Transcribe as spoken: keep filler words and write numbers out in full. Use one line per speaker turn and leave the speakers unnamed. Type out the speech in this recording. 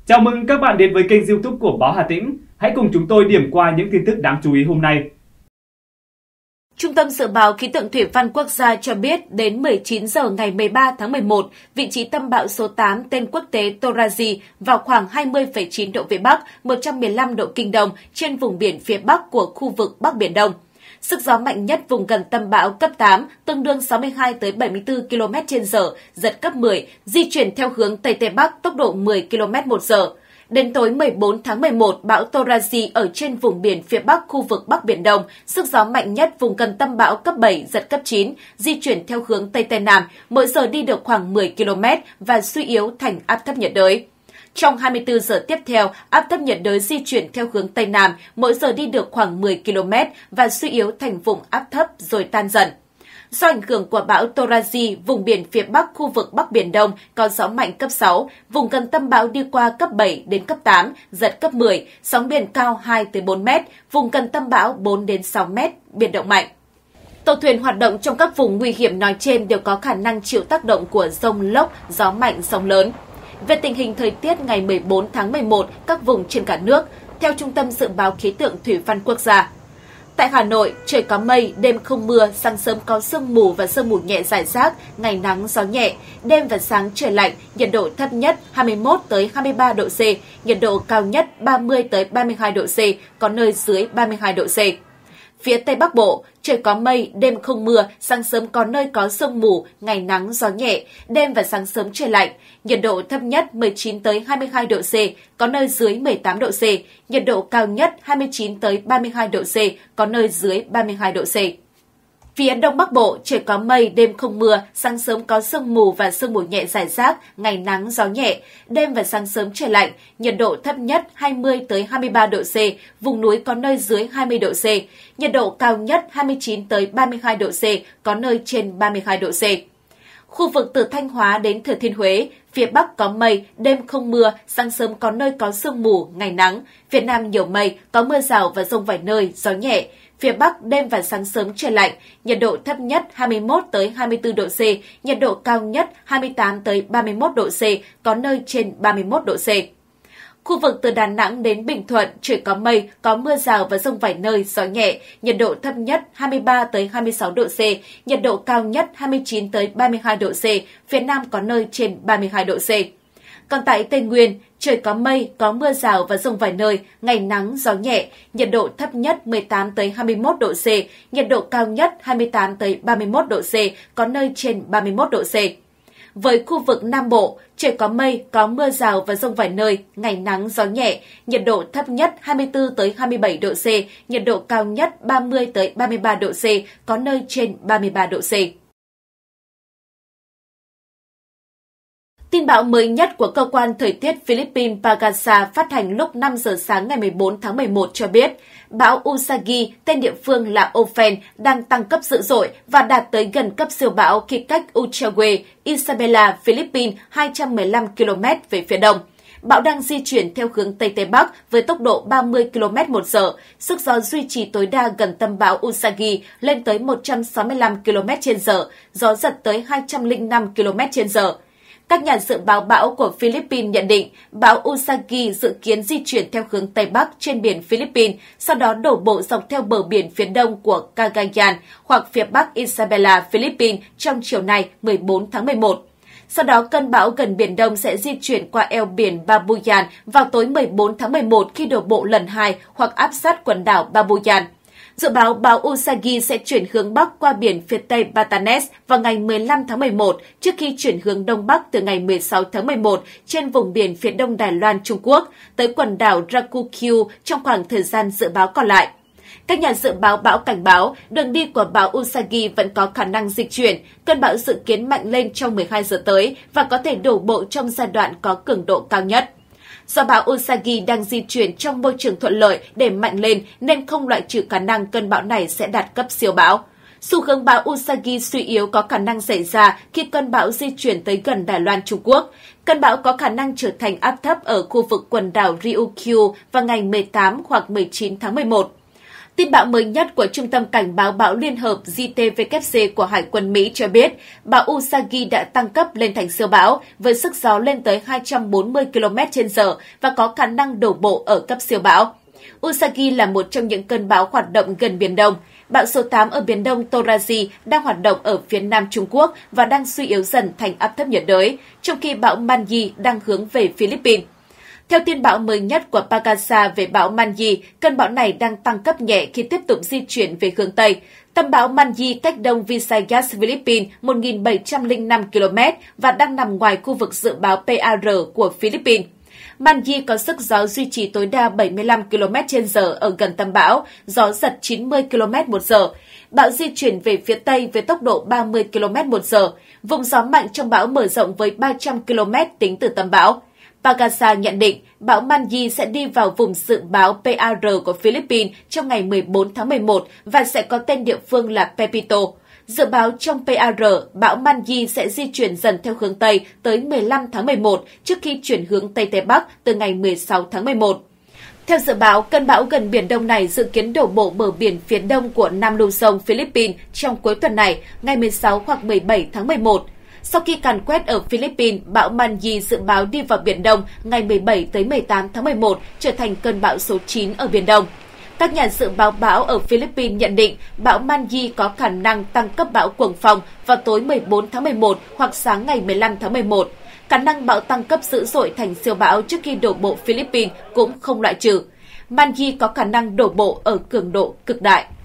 Chào mừng các bạn đến với kênh YouTube của Báo Hà Tĩnh. Hãy cùng chúng tôi điểm qua những tin tức đáng chú ý hôm nay.
Trung tâm Dự báo Khí tượng Thủy văn Quốc gia cho biết đến mười chín giờ ngày mười ba tháng mười một, vị trí tâm bão số tám tên quốc tế Toraji vào khoảng hai mươi phẩy chín độ Vĩ Bắc, một trăm mười lăm độ Kinh Đông trên vùng biển phía Bắc của khu vực Bắc Biển Đông. Sức gió mạnh nhất vùng gần tâm bão cấp tám, tương đương sáu mươi hai tới bảy mươi tư ki lô mét trên giờ, giật cấp mười, di chuyển theo hướng Tây Tây Bắc, tốc độ mười ki lô mét một giờ. Đến tối mười bốn tháng mười một, bão Toraji ở trên vùng biển phía Bắc khu vực Bắc Biển Đông, sức gió mạnh nhất vùng gần tâm bão cấp bảy, giật cấp chín, di chuyển theo hướng Tây Tây Nam, mỗi giờ đi được khoảng mười ki lô mét và suy yếu thành áp thấp nhiệt đới. Trong hai mươi tư giờ tiếp theo, áp thấp nhiệt đới di chuyển theo hướng Tây Nam, mỗi giờ đi được khoảng mười ki lô mét và suy yếu thành vùng áp thấp rồi tan dần. Do ảnh hưởng của bão Toraji, vùng biển phía Bắc khu vực Bắc Biển Đông có gió mạnh cấp sáu, vùng gần tâm bão đi qua cấp bảy đến cấp tám, giật cấp mười, sóng biển cao hai tới bốn mét, vùng gần tâm bão bốn đến sáu mét, biển động mạnh. Tàu thuyền hoạt động trong các vùng nguy hiểm nói trên đều có khả năng chịu tác động của dông lốc, gió mạnh, sóng lớn. Về tình hình thời tiết ngày mười bốn tháng mười một, các vùng trên cả nước, theo Trung tâm Dự báo Khí tượng Thủy văn Quốc gia. Tại Hà Nội, trời có mây, đêm không mưa, sáng sớm có sương mù và sương mù nhẹ rải rác, ngày nắng, gió nhẹ, đêm và sáng trời lạnh, nhiệt độ thấp nhất hai mươi mốt tới hai mươi ba độ C, nhiệt độ cao nhất ba mươi tới ba mươi hai độ C, có nơi dưới ba mươi hai độ C. Phía Tây Bắc Bộ, trời có mây, đêm không mưa, sáng sớm có nơi có sương mù, ngày nắng, gió nhẹ, đêm và sáng sớm trời lạnh, nhiệt độ thấp nhất mười chín tới hai mươi hai độ C, có nơi dưới mười tám độ C, nhiệt độ cao nhất hai mươi chín tới ba mươi hai độ C, có nơi dưới ba mươi hai độ C. Phía Đông Bắc Bộ, trời có mây, đêm không mưa, sáng sớm có sương mù và sương mù nhẹ rải rác, ngày nắng, gió nhẹ, đêm và sáng sớm trời lạnh, nhiệt độ thấp nhất hai mươi tới hai mươi ba độ C, vùng núi có nơi dưới hai mươi độ C, nhiệt độ cao nhất hai mươi chín tới ba mươi hai độ C, có nơi trên ba mươi hai độ C. Khu vực từ Thanh Hóa đến Thừa Thiên Huế, phía Bắc có mây, đêm không mưa, sáng sớm có nơi có sương mù, ngày nắng, phía Nam nhiều mây, có mưa rào và dông vài nơi, gió nhẹ. Phía Bắc đêm và sáng sớm trời lạnh, nhiệt độ thấp nhất hai mươi mốt tới hai mươi tư độ C, nhiệt độ cao nhất hai mươi tám tới ba mươi mốt độ C, có nơi trên ba mươi mốt độ C. Khu vực từ Đà Nẵng đến Bình Thuận, trời có mây, có mưa rào và dông vài nơi, gió nhẹ, nhiệt độ thấp nhất hai mươi ba tới hai mươi sáu độ C, nhiệt độ cao nhất hai mươi chín tới ba mươi hai độ C, phía Nam có nơi trên ba mươi hai độ C. Còn tại Tây Nguyên, trời có mây, có mưa rào và dông vài nơi, ngày nắng, gió nhẹ, nhiệt độ thấp nhất mười tám tới hai mươi mốt độ C, nhiệt độ cao nhất hai mươi tám tới ba mươi mốt độ C, có nơi trên ba mươi mốt độ C. Với khu vực Nam Bộ, trời có mây, có mưa rào và dông vài nơi, ngày nắng, gió nhẹ, nhiệt độ thấp nhất hai mươi tư tới hai mươi bảy độ C, nhiệt độ cao nhất ba mươi tới ba mươi ba độ C, có nơi trên ba mươi ba độ C. Tin bão mới nhất của cơ quan thời tiết Philippines Pagasa phát hành lúc năm giờ sáng ngày mười bốn tháng mười một cho biết, bão Usagi, tên địa phương là Ofen, đang tăng cấp dữ dội và đạt tới gần cấp siêu bão khi cách Uchague, Isabela, Philippines hai trăm mười lăm ki lô mét về phía đông. Bão đang di chuyển theo hướng Tây Tây Bắc với tốc độ ba mươi ki lô mét một giờ, sức gió duy trì tối đa gần tâm bão Usagi lên tới một trăm sáu mươi lăm ki lô mét trên giờ, gió giật tới hai trăm lẻ năm ki lô mét trên giờ. Các nhà dự báo bão của Philippines nhận định bão Usagi dự kiến di chuyển theo hướng Tây Bắc trên biển Philippines, sau đó đổ bộ dọc theo bờ biển phía đông của Cagayan hoặc phía bắc Isabela, Philippines trong chiều nay mười bốn tháng mười một. Sau đó, cơn bão gần Biển Đông sẽ di chuyển qua eo biển Babuyan vào tối mười bốn tháng mười một khi đổ bộ lần hai hoặc áp sát quần đảo Babuyan. Dự báo bão Usagi sẽ chuyển hướng Bắc qua biển phía Tây Batanes vào ngày mười lăm tháng mười một trước khi chuyển hướng Đông Bắc từ ngày mười sáu tháng mười một trên vùng biển phía Đông Đài Loan, Trung Quốc tới quần đảo Ryukyu trong khoảng thời gian dự báo còn lại. Các nhà dự báo bão cảnh báo đường đi của bão Usagi vẫn có khả năng dịch chuyển, cơn bão dự kiến mạnh lên trong mười hai giờ tới và có thể đổ bộ trong giai đoạn có cường độ cao nhất. Do bão Usagi đang di chuyển trong môi trường thuận lợi để mạnh lên nên không loại trừ khả năng cơn bão này sẽ đạt cấp siêu bão. Xu hướng bão Usagi suy yếu có khả năng xảy ra khi cơn bão di chuyển tới gần Đài Loan, Trung Quốc. Cơn bão có khả năng trở thành áp thấp ở khu vực quần đảo Ryukyu vào ngày mười tám hoặc mười chín tháng mười một. Tin bão mới nhất của Trung tâm Cảnh báo bão Liên hợp G T W C của Hải quân Mỹ cho biết, bão Usagi đã tăng cấp lên thành siêu bão với sức gió lên tới hai trăm bốn mươi ki lô mét trên giờ và có khả năng đổ bộ ở cấp siêu bão. Usagi là một trong những cơn bão hoạt động gần Biển Đông. Bão số tám ở Biển Đông Toraji đang hoạt động ở phía nam Trung Quốc và đang suy yếu dần thành áp thấp nhiệt đới, trong khi bão Manji đang hướng về Philippines. Theo tin bão mới nhất của Pagasa về bão Manji, cơn bão này đang tăng cấp nhẹ khi tiếp tục di chuyển về hướng Tây. Tâm bão Manji cách đông Visayas, Philippines một nghìn bảy trăm lẻ năm ki lô mét và đang nằm ngoài khu vực dự báo P A R của Philippines. Manji có sức gió duy trì tối đa bảy mươi lăm ki lô mét trên giờ ở gần tâm bão, gió giật chín mươi ki lô mét một giờ. Bão di chuyển về phía Tây với tốc độ ba mươi ki lô mét một giờ. Vùng gió mạnh trong bão mở rộng với ba trăm ki lô mét tính từ tâm bão. Pagasa nhận định bão Manji sẽ đi vào vùng dự báo P A R của Philippines trong ngày mười bốn tháng mười một và sẽ có tên địa phương là Pepito. Dự báo trong P A R, bão Manji sẽ di chuyển dần theo hướng Tây tới mười lăm tháng mười một trước khi chuyển hướng Tây Tây Bắc từ ngày mười sáu tháng mười một. Theo dự báo, cơn bão gần Biển Đông này dự kiến đổ bộ bờ biển phía đông của Nam Luzon, Philippines trong cuối tuần này, ngày mười sáu hoặc mười bảy tháng mười một. Sau khi càn quét ở Philippines, bão Manji dự báo đi vào Biển Đông ngày mười bảy tới mười tám tháng mười một, trở thành cơn bão số chín ở Biển Đông. Các nhà dự báo bão ở Philippines nhận định bão Manji có khả năng tăng cấp bão cuồng phong vào tối mười bốn tháng mười một hoặc sáng ngày mười lăm tháng mười một. Khả năng bão tăng cấp dữ dội thành siêu bão trước khi đổ bộ Philippines cũng không loại trừ. Manji có khả năng đổ bộ ở cường độ cực đại.